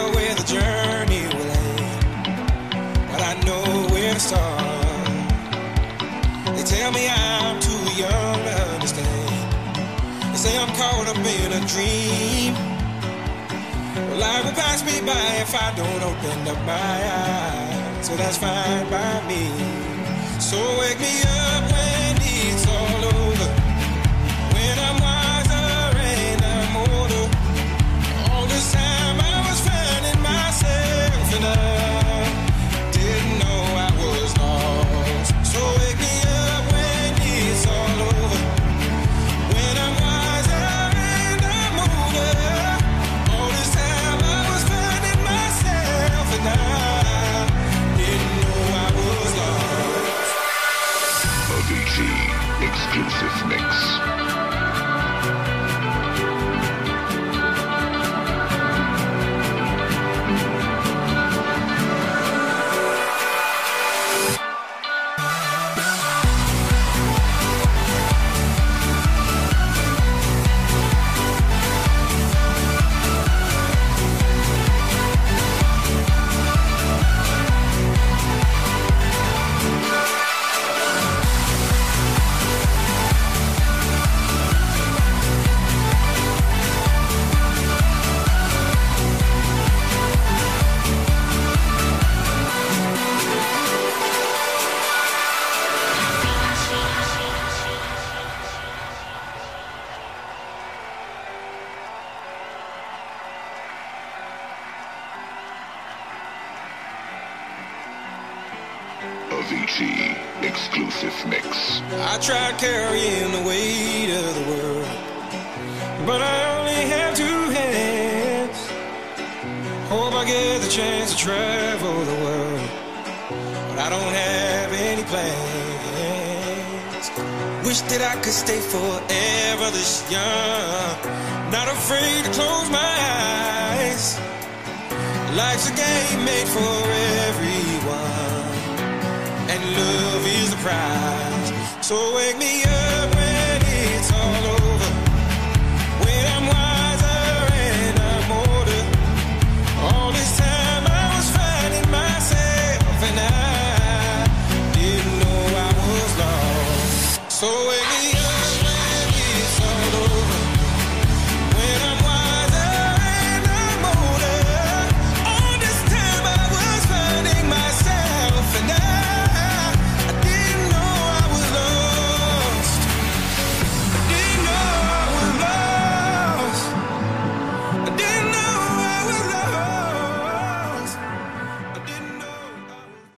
where the journey will end, but I know where to start. They tell me I'm too young to understand. They say I'm caught up in a dream. Well, life will pass me by if I don't open up my eyes, so that's fine by me. So wake me up when it's all over, when I'm wiser and I'm older. All this time I was finding myself and I didn't know I was lost. So wake me up when it's all over, when I'm wiser and I'm older. All this time I was finding myself and I didn't know I was lost. Avicii exclusive mix. Avicii exclusive mix. I tried carrying the weight of the world, but I only have two hands. Hope I get the chance to travel the world, but I don't have any plans. Wish that I could stay forever this young, not afraid to close my eyes. Life's a game made for everyone, and love is the prize. So wake me up when it's all over, when I'm wiser and I'm older. All this time I was finding myself and I didn't know I was lost. So wake